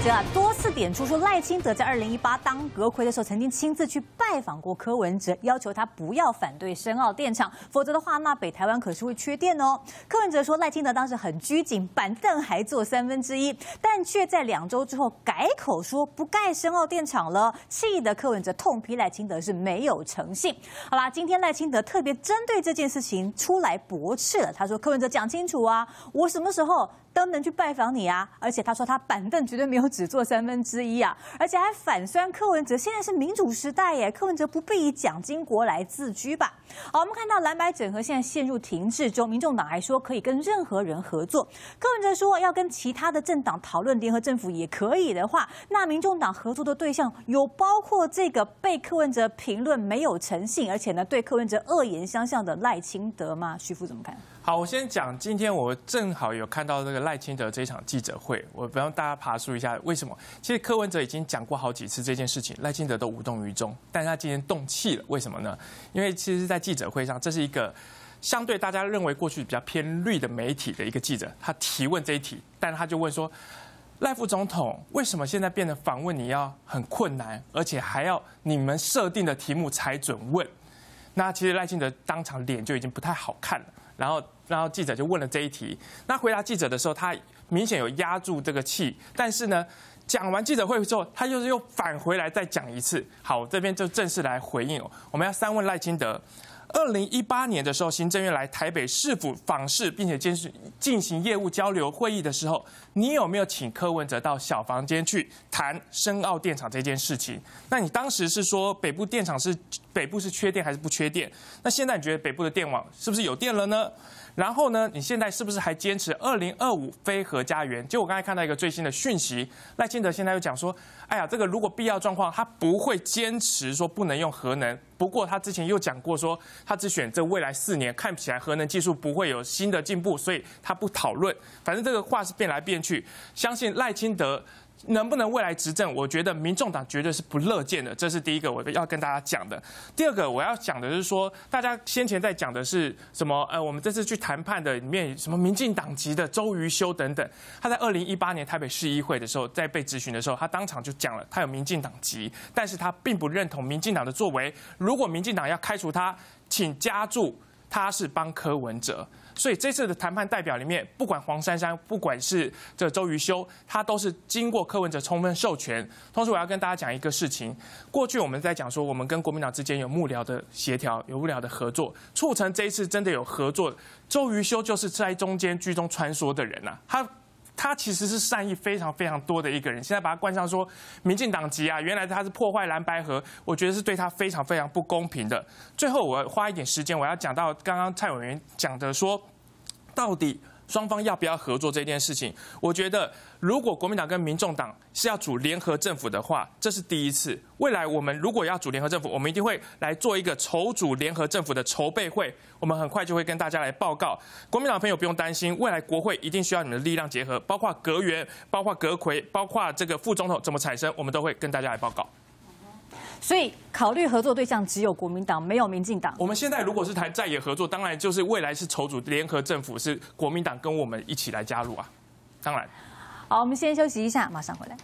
哲啊多次点出说，赖清德在二零一八当阁揆的时候，曾经亲自去拜访过柯文哲，要求他不要反对深澳电厂，否则的话，那北台湾可是会缺电哦。柯文哲说，赖清德当时很拘谨，板凳还坐三分之一，但却在两周之后改口说不盖深澳电厂了，气得柯文哲痛批赖清德是没有诚信。好啦，今天赖清德特别针对这件事情出来驳斥了，他说柯文哲讲清楚啊，我什么时候都能去拜访你啊！而且他说他板凳绝对没有只坐三分之一啊，而且还反酸柯文哲。现在是民主时代耶，柯文哲不必以蒋经国来自居吧？好，我们看到蓝白整合现在陷入停滞中，民众党还说可以跟任何人合作，柯文哲说要跟其他的政党讨论联合政府也可以的话，那民众党合作的对象有包括这个被柯文哲评论没有诚信，而且呢对柯文哲恶言相向的赖清德吗？徐副怎么看？ 好，我先讲，今天我正好有看到这个赖清德这一场记者会，我帮大家爬梳一下为什么。其实柯文哲已经讲过好几次这件事情，赖清德都无动于衷，但是他今天动气了，为什么呢？因为其实，在记者会上，这是一个相对大家认为过去比较偏绿的媒体的一个记者，他提问这一题，但是他就问说，赖副总统为什么现在变得访问你要很困难，而且还要你们设定的题目才准问？那其实赖清德当场脸就已经不太好看了。然后，然后记者就问了这一题。那回答记者的时候，他明显有压住这个气，但是呢，讲完记者会之后，他又是又返回来再讲一次。好，这边就正式来回应哦。我们要三问赖清德。二零一八年的时候，行政院来台北市府访视，并且监视进行业务交流会议的时候，你有没有请柯文哲到小房间去谈深澳电厂这件事情？那你当时是说北部电厂是北部是缺电还是不缺电？那现在你觉得北部的电网是不是有电了呢？然后呢，你现在是不是还坚持二零二五非核家园？就我刚才看到一个最新的讯息，赖清德现在又讲说，哎呀，这个如果必要状况，他不会坚持说不能用核能。不过他之前又讲过说，他只选这未来四年，看起来核能技术不会有新的进步，所以他不讨论。反正这个话是变来变去，相信赖清德能不能未来执政，我觉得民众党绝对是不乐见的，这是第一个我要跟大家讲的。第二个我要讲的是说，大家先前在讲的是什么？呃，我们这次去谈判的里面什么民进党籍的周瑜修等等，他在二零一八年台北市议会的时候，在被质询的时候，他当场就讲了，他有民进党籍，但是他并不认同民进党的作为。如果民进党要开除他，请加注他是帮柯文哲。所以这次的谈判代表里面，不管黄珊珊，不管是这周瑜修，他都是经过柯文哲充分授权。同时，我要跟大家讲一个事情：过去我们在讲说，我们跟国民党之间有幕僚的协调，有幕僚的合作，促成这一次真的有合作。周瑜修就是在中间居中穿梭的人呐、啊，他。他其实是善意非常非常多的一个人，现在把他冠上说民进党籍啊，原来他是破坏蓝白合，我觉得是对他非常非常不公平的。最后我花一点时间，我要讲到刚刚蔡委员讲的说，到底双方要不要合作这件事情，我觉得如果国民党跟民众党是要组联合政府的话，这是第一次。未来我们如果要组联合政府，我们一定会来做一个筹组联合政府的筹备会，我们很快就会跟大家来报告。国民党朋友不用担心，未来国会一定需要你们的力量结合，包括阁员、包括阁揆、包括这个副总统怎么产生，我们都会跟大家来报告。 所以考虑合作对象只有国民党，没有民进党。 我们现在如果是谈在野合作，当然就是未来是筹组联合政府，是国民党跟我们一起来加入啊，当然。 好，我们先休息一下，马上回来。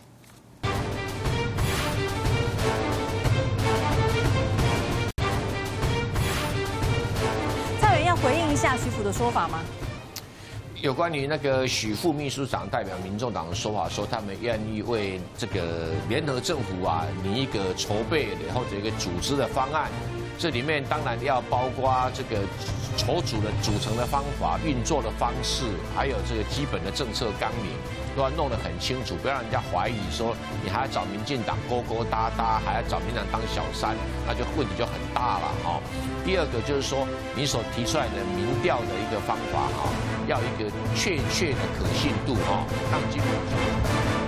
蔡委员要回应一下徐府的说法吗？ 有关于那个许副秘书长代表民众党的说法，说他们愿意为这个联合政府啊拟一个筹备或者一个组织的方案，这里面当然要包括这个筹组的组成的方法、运作的方式，还有这个基本的政策纲领，都要弄得很清楚，不要让人家怀疑说你还要找民进党勾勾搭搭，还要找民进党当小三，那就问题就很大了哈。第二个就是说，你所提出来的民调的一个方法哈，要一个确切的可信度哈，让基本上。